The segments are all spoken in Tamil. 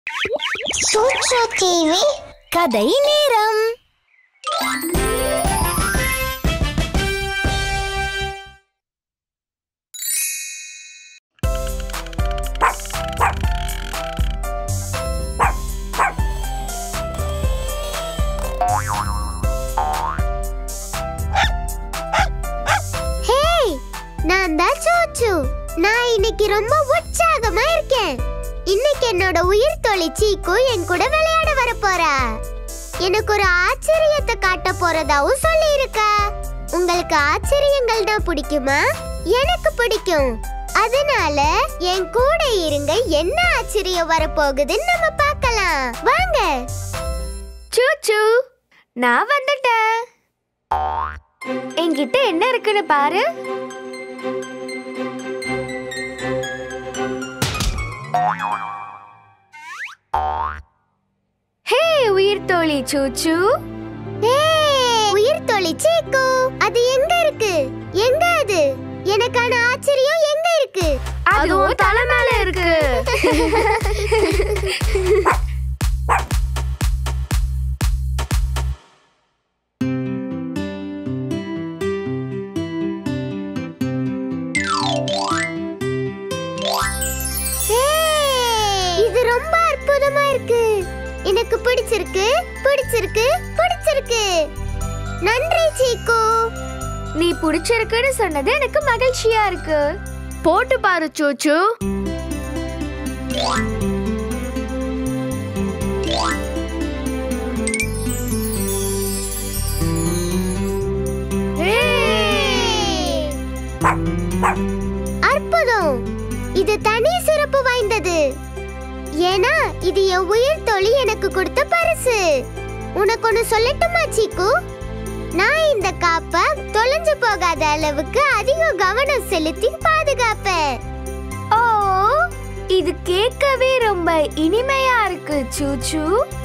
சூச்சு டிவி கதை நேரம். நான் தான் சூச்சு. நான் இன்னைக்கு ரொம்ப உற்சாகமா இருக்கேன். இன்னைக்கு என்னோட உயிர் தோழி சீக்கு என் கூட விளையாட வர போறா. எனக்கு ஒரு ஆச்சரியத்தை காட்ட போறதாவும் சொல்லி இருக்கா. உங்களுக்கு ஆச்சரியங்கள் தான் பிடிக்குமா? எனக்கு பிடிக்கும். அதனால என் கூட இருங்க. என்ன ஆச்சரியம் வரப்போகுதுன்னு நம்ம பார்க்கலாம். வாங்க. சூச்சு, நான் வந்துட்டேன். என்கிட்ட என்ன இருக்குன்னு பாரு. ஹே உயிர் தோழி சூச்சு. ஹே உயிர் தோழி சீக்கு, அது எங்க இருக்கு? எங்க அது? எனக்கான ஆச்சரியம் எங்க இருக்கு? அதுவும் தலை மேல இருக்கு. இது ரொம்ப அற்புதமா இருக்கு. எனக்கு பிடிச்சிருக்கு, பிடிச்சிருக்கு, பிடிச்சிருக்கு. நன்றி சீக்கு. நீ பிடிச்சிருக்குன்னு சொன்னது எனக்கு மகிழ்ச்சியா இருக்கு. போட்டு பாரு சூச்சு. அற்புதம். இது தனி சிறப்பு வாய்ந்தது. ஏன்னா இது என் உயிர் தோழி எனக்கு கொடுத்த பரிசு. உனக்கு ஒன்னு சொல்லட்டுமா சீக்கு? நான் இந்த காப்பை தொலைஞ்சு போகாத அளவுக்கு அதிக கவனம் செலுத்தி பாதுகாப்பேன். ஓ, இது கேட்கவே ரொம்ப இனிமையா இருக்கு சூச்சு.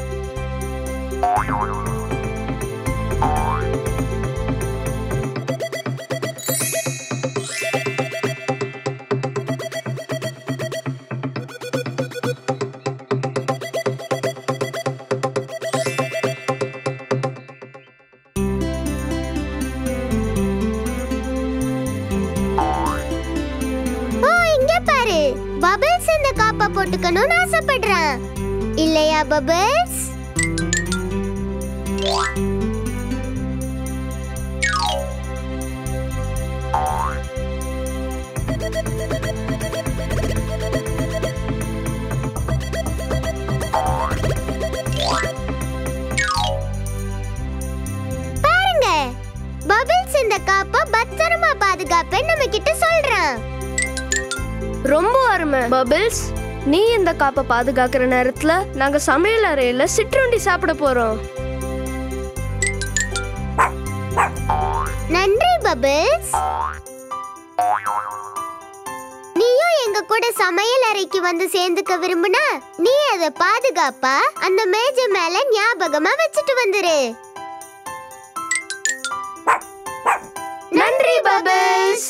பபிள்ஸ் இந்த காப்பை போட்டுக்கணும்னு ஆசைப்படுறான். இல்லையா பபிள்ஸ்? பாருங்க, பபிள்ஸ் இந்த காப்பை பத்திரமா பாதுகாப்பேன்னு நம்ம கிட்ட சொல்றான். ரொம்ப அருமை பபிள்ஸ். நீ இந்த காப்பை பாதுகாக்கிற நேரத்துல நாங்க சமையல் அறையில சிற்றுண்டி சாப்பிட போறோம். நன்றி பபிள்ஸ். நீயும் எங்க கூட சமையல் அறைக்கு வந்து சேர்ந்துக்க விரும்புனா நீ அதை பாதுகாப்பா அந்த மேஜை மேல ஞாபகமா வச்சுட்டு வந்துரு. நன்றி பபிள்ஸ்.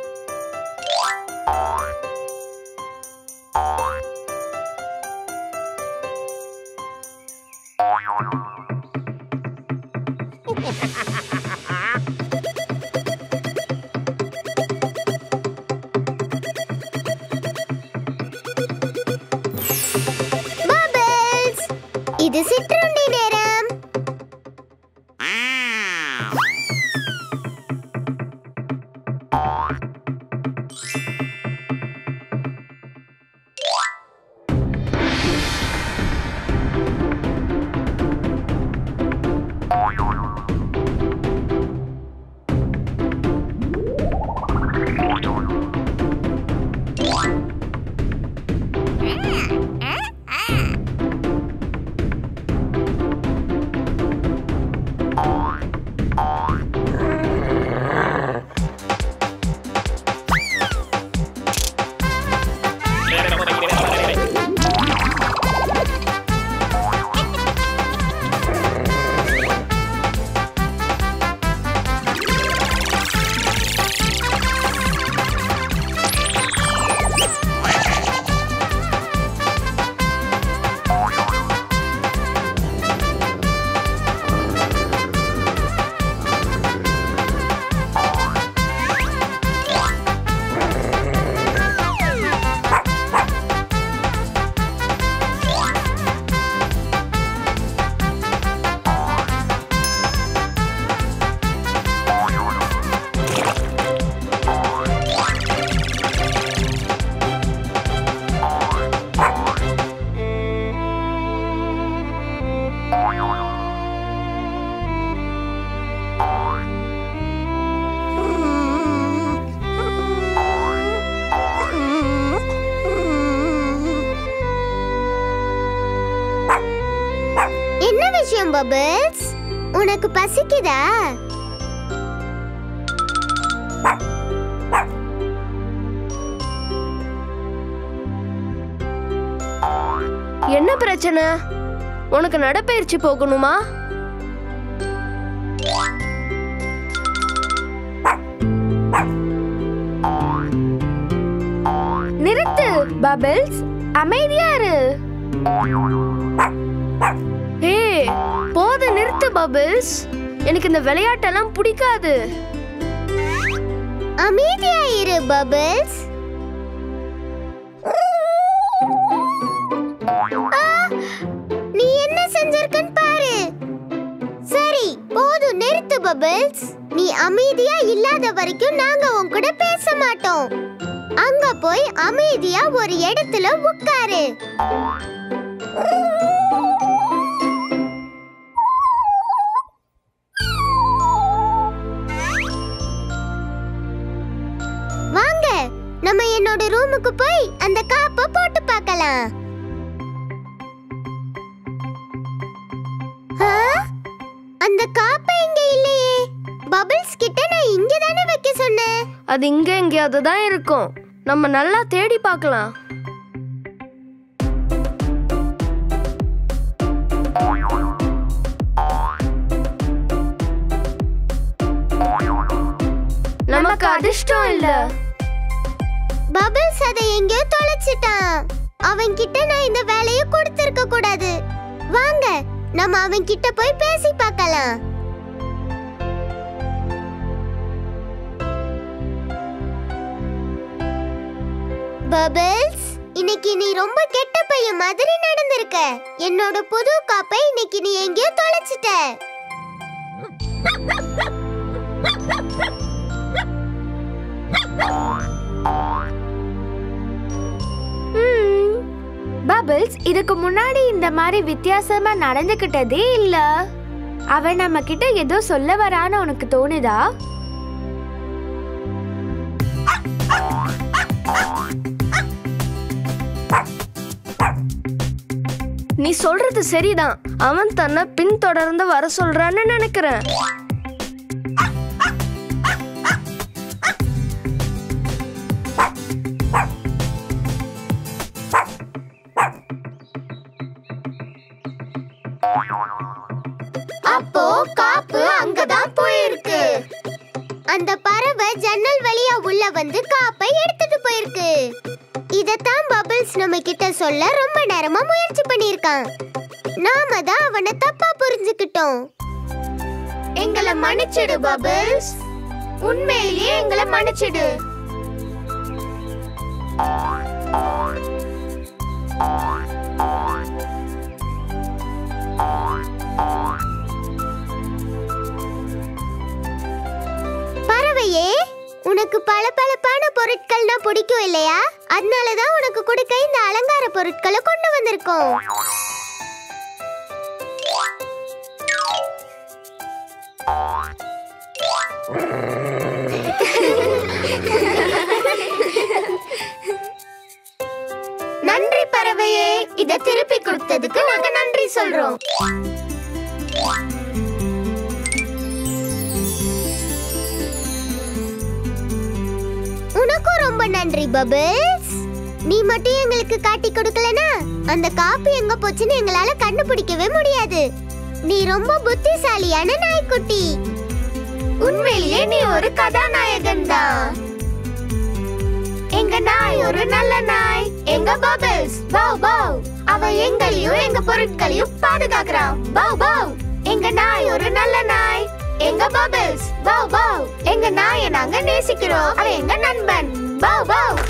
பபிள்ஸ், இது சிற்றுண்டி நேரம். விஷயம் பபிள்ஸ், உனக்கு பசிக்குதா? என்ன பிரச்சனை? உனக்கு நடைபயிற்சி போகணுமா? நிறுத்து பபிள்ஸ், அமைதியா இரு. ஏய், போது நிறுத்து பபிள்ஸ். எனக்கு இந்த விளையாட்டெல்லாம் பிடிக்காது. அமைதியா இரு பபிள்ஸ். நீ என்ன செஞ்சிருக்கன்னு பாரு. சரி, போதும் நிறுத்து பபிள்ஸ். நீ அமைதியா இல்லாத வரைக்கும் நாங்க உன் கூட பேச மாட்டோம். அங்க போய் அமைதியா ஒரு இடத்துல உட்காரு. வாங்க, நம்ம என்னோட ரூமுக்கு போய் அந்த காப்பை போட்டு பார்க்கலாம். அந்த காப்பை இங்க இல்லையே. பபிள்ஸ் கிட்ட நான் இங்க தானே வைக்க சொன்னேன். அது இங்க எங்கேயாவது தான் இருக்கும். நம்ம நல்லா தேடி பார்க்கலாம். நமக்கு அதிர்ஷ்டம் இல்ல. பபிள்ஸ் அதை எங்கேயோ தொலைச்சிட்டான். அவன் கிட்ட நான் இந்த வேலையை கொடுத்திருக்க கூடாது. வாங்க, நம்ம அவன் கிட்ட போய் பேசி பார்க்கலாம். பபிள்ஸ், இன்னைக்கு நீ ரொம்ப கெட்ட பையன் மாதிரி நடந்திருக்க. என்னோட புது காப்பை இன்னைக்கு நீ எங்கேயோ தொலைச்சிட்ட. பபிள்ஸ் இதுக்கு முன்னாடி இந்த மாதிரி வித்தியாசமா நடந்துகிட்டதே இல்ல. அவன் நம்ம கிட்ட ஏதோ சொல்ல வரான்னு உனக்கு தோணுதா? நீ சொல்றது சரிதான். அவன் தன்னை பின்தொடர்ந்து வர சொல்றான்னு நினைக்கிறேன். அப்போ காப்பு அங்கதான் போயிருக்கு. அந்த பறவை ஜன்னல் வழியா உள்ள வந்து காப்பை எடுத்துட்டு போயிருக்கு. இதத்தான் பபிள்ஸ் நம்ம கிட்ட சொல்ல ரொம்ப நேரமா முயற்சி பண்ணிருக்கான். நாம தான் அவனை தப்பா புரிஞ்சுக்கிட்டோம். எங்களை மன்னிச்சிடு பபிள்ஸ். உண்மையிலேயே எங்களை மன்னிச்சிடு. பறவையே, உனக்கு பளபளப்பான பொருட்கள்னா பிடிக்கும் இல்லையா? அதனாலதான் உனக்கு கொடுக்க இந்த அலங்கார பொருட்களை கொண்டு வந்திருக்கோம். நன்றி பறவையே, இத திருப்பி கொடுத்ததுக்கு நாங்க நன்றி சொல்றோம். உனக்கும் ரொம்ப நன்றி பபிள்ஸ். நீ மட்டும் எங்களுக்கு காட்டி கொடுக்கலனா அந்த காப்பி எங்க போச்சுன்னு எங்களால கண்டுபிடிக்கவே முடியாது. நீ ரொம்ப புத்திசாலியான நாய்க்குட்டி. உண்மையிலேயே நீ ஒரு கதாநாயகன் தான். எங்க நாய் ஒரு நல்ல நாய். எங்க பபிள்ஸ் பவ் பவ். அவ எங்களையும் எங்க பொருட்களையும் பாதுகாக்கிறான். Bow bow. எங்க நாய் ஒரு நல்ல நாய். எங்க பபிள்ஸ் பவ் பவ். எங்க நாயை நாங்க நேசிக்கிறோம். அவ எங்க நண்பன். Bow bow.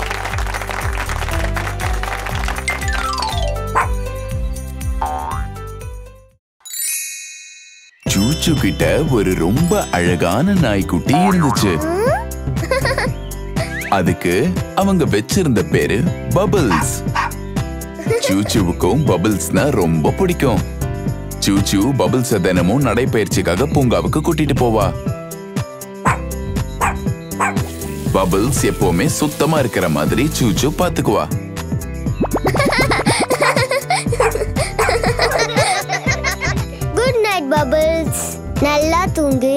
சூச்சு கிட்ட ஒரு ரொம்ப அழகான நாய்க்குட்டி இருந்துச்சு. அதுக்கு அவங்க வச்சிருந்த பேரு பபிள்ஸ். சூச்சுவுக்கும் பபிள்ஸ்னா ரொம்ப பிடிக்கும். சூச்சு பபிள்ஸ் தினமும் நடைபயிற்சிக்காக பூங்காவுக்கு கூட்டிட்டு போவா. பபிள்ஸ் எப்பவுமே சுத்தமா இருக்கிற மாதிரி சூச்சு பாத்துக்குவா. நல்லா தூங்கு.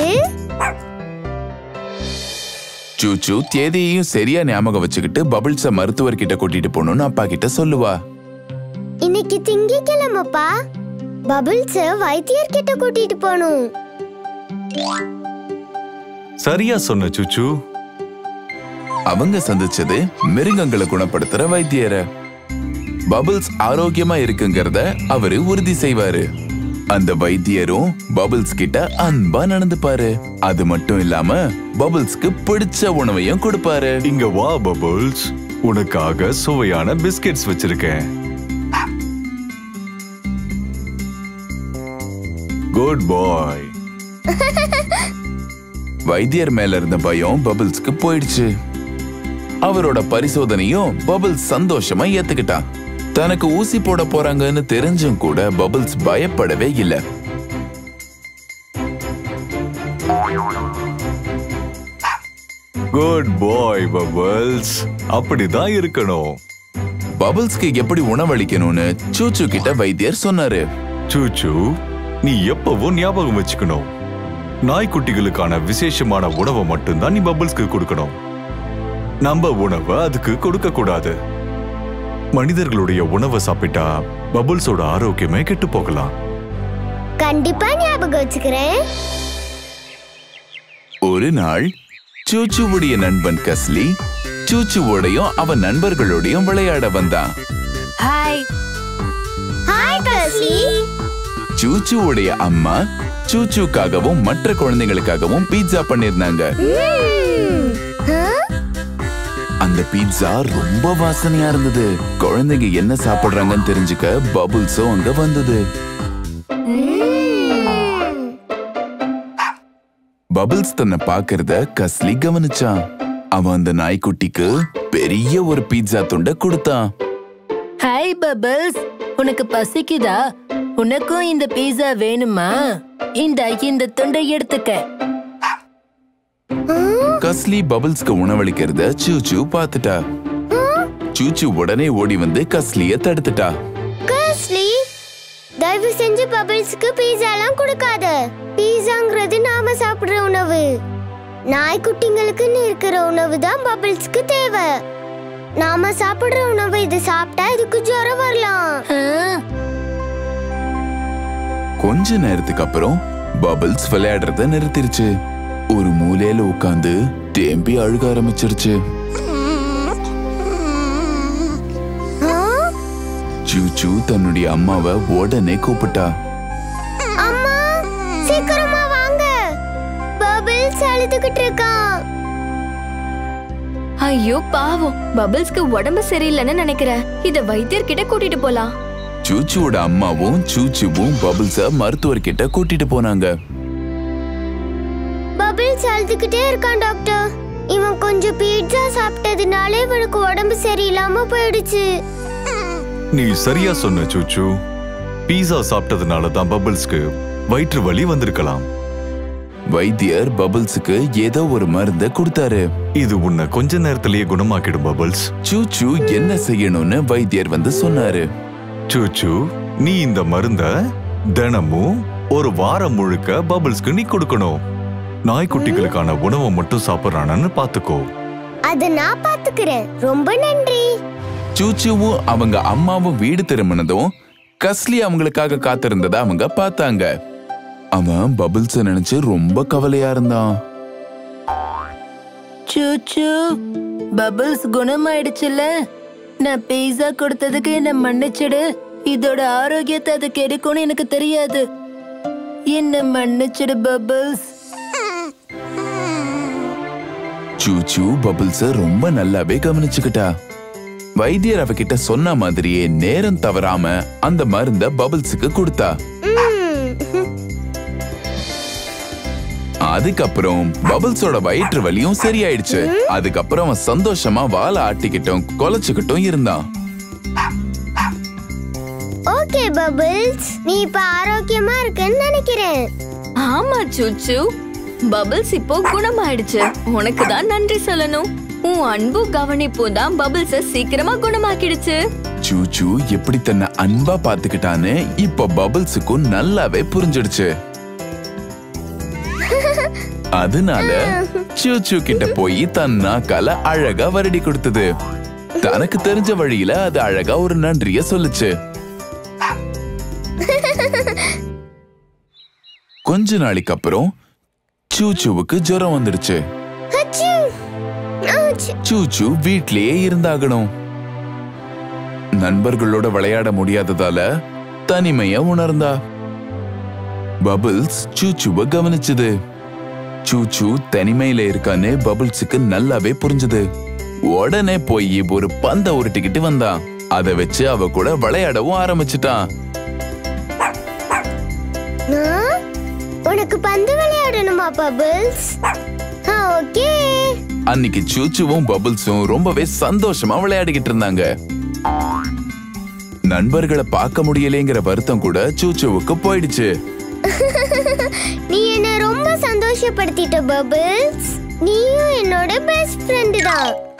சூச்சு தேதியையும் சரியா ஞாபகம் வச்சுக்கிட்டு பபிள்ஸ மருத்துவர்கிட்ட கூட்டிட்டு போகணும்னு அப்பா கிட்ட சொல்லுவா. இன்னைக்கு திங்கட்கிழமைப்பா. பபிள்ஸ வைத்தியர்கிட்ட கூட்டிட்டு போகணும். சரியா சொன்ன சூச்சு. அவங்க சந்திச்சது மிருகங்களை குணப்படுத்துற வைத்தியர. பபிள்ஸ் ஆரோக்கியமா இருக்குங்கிறத அவரு உறுதி செய்வாரு. அந்த வைத்தியரும் பபிள்ஸ் கிட்ட அன்பா நடந்துப்பாரு. அது மட்டும் இல்லாம பபிள்ஸ்க்கு பிடிச்ச உணவையும் கொடுப்பாரு. இங்க வா பபிள்ஸ், உனக்காக சுவையான பிஸ்கெட்ஸ் வச்சிருக்கேன். Good bye. வைத்தியர் மேல இருந்த பயம் பபிள்ஸ்க்கு போயிடுச்சு. அவரோட பரிசோதனையும் பபிள்ஸ் சந்தோஷமா ஏத்துக்கிட்டான். தனக்கு ஊசி போட போறாங்கன்னு தெரிஞ்சும் கூட பபிள்ஸ் பயப்படவே இல்லை. குட் பாய் பபிள்ஸ், அப்படிதான் இருக்கணும். பபிள்ஸ்க்கு எப்படி உணவளிக்கணும்னு சூச்சு கிட்ட வைத்தியர் சொன்னாரு. சூச்சு, நீ எப்பவும் ஞாபகம் வச்சுக்கணும், நாய்க்குட்டிகளுக்கான விசேஷமான உணவை மட்டும்தான் நீ பபிள்ஸ்க்கு கொடுக்கணும். நம்ம உணவை அதுக்கு கொடுக்க கூடாது. மனிதர்களுடைய உணவை சாப்பிட்டா பபிள்ஸோட ஆரோக்கியமே கெட்டு போகலாம். கண்டிப்பா ஞாபகம் வச்சுக்கிறேன். ஒரு நாள் சூச்சுவுடைய நண்பன் கஸ்லி சூச்சுவோடையும் அவன் நண்பர்களோடையும் விளையாட வந்தான். ஹாய். ஹாய் கஸ்லி. சூச்சுவுடைய அம்மா சூச்சுக்காகவும் மற்ற குழந்தைகளுக்காகவும் பீட்சா பண்ணிருந்தாங்க. அந்த பீட்சா ரொம்ப வாசனையா இருந்தது. குழந்தைங்க என்ன சாப்பிடுறாங்கன்னு தெரிஞ்சுக்க பபிள்ஸும் அங்க வந்தது. பபிள்ஸ் தன்னை பாக்குறத கஸ்லி கவனிச்சான். அவன் அந்த நாய்க்குட்டிக்கு பெரிய ஒரு பீட்சா துண்டை கொடுத்தான். ஹாய் பபிள்ஸ், உனக்கு பசிக்குதா? உனக்கும் இந்த பீட்சா வேணுமா? இந்த துண்டை எடுத்துக்க. கஸ்லி பபிள்ஸ்க்கு உணவளிக்கிறத சூச்சு பாத்துட்டா. சூச்சு உடனே ஓடி வந்து கஸ்லிய தடுத்துட்டா. கஸ்லி, தயவு செஞ்சு பபிள்ஸ்க்கு பீட்சாலாம் கொடுக்காத. பீட்சாங்கிறது நாம சாப்பிடுற உணவு. நாய்க்குட்டிங்களுக்குன்னு இருக்கிற உணவு தான் பபிள்ஸ்க்கு தேவை. நாம சாப்பிடுற உணவு இது சாப்பிட்டா இதுக்கு ஜுரம் வரலாம். கொஞ்ச நேரத்துக்கு அப்புறம் பபிள்ஸ் விளையாடுறத நிறுத்திருச்சு. ஒரு மூலையில உட்கார்ந்து தேம்பி அழுக ஆரம்பிச்சிருச்சு. சூச்சு தன்னுடைய அம்மாவை உடனே கூப்பிட்டா. அம்மா, சீக்கிரமா வாங்க, பபிள்ஸ் அழுதுகிட்டு இருக்கான். ஐயோ பாவம், பபிள்ஸ்க்கு உடம்பு சரியில்லைன்னு நினைக்கிறேன். இத வைத்தியர்கிட்ட கூட்டிட்டு போலாம். சூச்சுவோட அம்மாவும் சூச்சுவும் பபிள்ஸ மருத்துவர்கிட்ட கூட்டிட்டு போனாங்க. பபிள்ஸ் அழுதுகிட்டே இருக்கான் டாக்டர். இவன் கொஞ்சம் பீட்சா சாப்பிட்டதுனால இவனுக்கு உடம்பு சரியில்லாம போயிடுச்சு. நீ சரியா சொன்ன சூச்சு. பீஸா சாப்பிட்டதுனால தான் பபிள்ஸ்க்கு வயிற்று வலி வந்திருக்கலாம். வைத்தியர் பபிள்ஸுக்கு ஏதோ ஒரு மருந்தை கொடுத்தாரு. இது உன்னை கொஞ்ச நேரத்திலேயே குணமாக்கிடும் பபிள்ஸ். சூச்சு என்ன செய்யணும்னு வைத்தியர் வந்து சொன்னாரு. சூச்சு, நீ இந்த மருந்த தினமும் ஒரு வாரம் முழுக்க பபிள்ஸ்க்கு நீ கொடுக்கணும். நாய்க்குட்டிகளுக்கான உணவை மட்டும் சாப்பிடுறானு பாத்துக்கோ. அத நான் பாத்துக்கிறேன். ரொம்ப நன்றி. சூச்சுவும் அவங்க அம்மாவும் வீடு திரும்பினதும் கஸ்லி அவங்களுக்காக காத்திருந்ததை அவங்க பார்த்தாங்க. அவன் பபிள்ஸ் நினைச்சு ரொம்ப கவலையா இருந்தான். சூச்சு, பபிள்ஸ் குணமாயிடுச்சுல. நான் பீஸா கொடுத்ததுக்கு என்ன மன்னிச்சிடு. இதோட ஆரோக்கியத்தை அது கெடுக்கும்னு எனக்கு தெரியாது. என்ன மன்னிச்சிடு பபிள்ஸ். சூச்சு பபிள்ஸ ரொம்ப நல்லாவே கவனிச்சுக்கிட்டா. வைத்தியர் அவகிட்ட சொன்ன மாதிரியே நேரம் தவறாம அந்த மருந்த பபிள்ஸுக்கு கொடுத்தா. அதுக்கப்புறம் பபிள்ஸோட வயிற்று வலியும் சரியாயிடுச்சு. அதுக்கப்புறம் அவன் சந்தோஷமா வாழை ஆட்டிக்கிட்டும் கொலைச்சுக்கிட்டும் இருந்தான். ஓகே பபிள்ஸ், நீ இப்ப ஆரோக்கியமா இருக்கன்னு நினைக்கிறேன். ஆமா சூச்சு, பபிள்ஸ் இப்போ குணமாயிடுச்சு. உனக்கு தான் நன்றி சொல்லணும். உன் அன்பு கவனிப்பு தான் பபிள்ஸ சீக்கிரமா குணமாக்கிடுச்சு. சூச்சு எப்படி தன்னை அன்பா பாத்துக்கிட்டான்னு இப்ப பபிள்ஸுக்கும் நல்லாவே புரிஞ்சிடுச்சு. அதனால சூச்சு கிட்ட போய் தன் நாக்கால அழகா வருடி கொடுத்தது. தனக்கு தெரிஞ்ச வழியில அது அழகா ஒரு நன்றிய சொல்லுச்சு. கொஞ்ச நாளைக்கு அப்புறம் சூச்சுவுக்கு ஜுரம் வந்துடுச்சு. சூச்சு வீட்லயே இருந்தாகணும். நண்பர்களோட விளையாட முடியாததால தனிமைய உணர்ந்தா. பபிள்ஸ் சூச்சுவை கவனிச்சது. சூச்சு தனிமையில இருக்கான்னு பபிள்ஸுக்கு நல்லாவே புரிஞ்சது. உடனே போய் ஒரு பந்த உருட்டிக்கிட்டு வந்தான். அதை வச்சு அவ கூட விளையாடவும் ஆரம்பிச்சுட்டான். உனக்கு பந்து விளையாடணுமா பபிள்ஸ்? ஓகே. அன்னைக்கு சூச்சுவும் பபிள்ஸும் ரொம்பவே சந்தோஷமா விளையாடிக்கிட்டு இருந்தாங்க. நண்பர்களை பார்க்க முடியலைங்கிற வருத்தம் கூட சூச்சுவுக்கு போயிடுச்சு. நீ என்ன ரொம்ப சந்தோஷப்படுத்திட்ட பபிள்ஸ். நீயும் என்னோட பெஸ்ட் ஃப்ரெண்ட் தான்.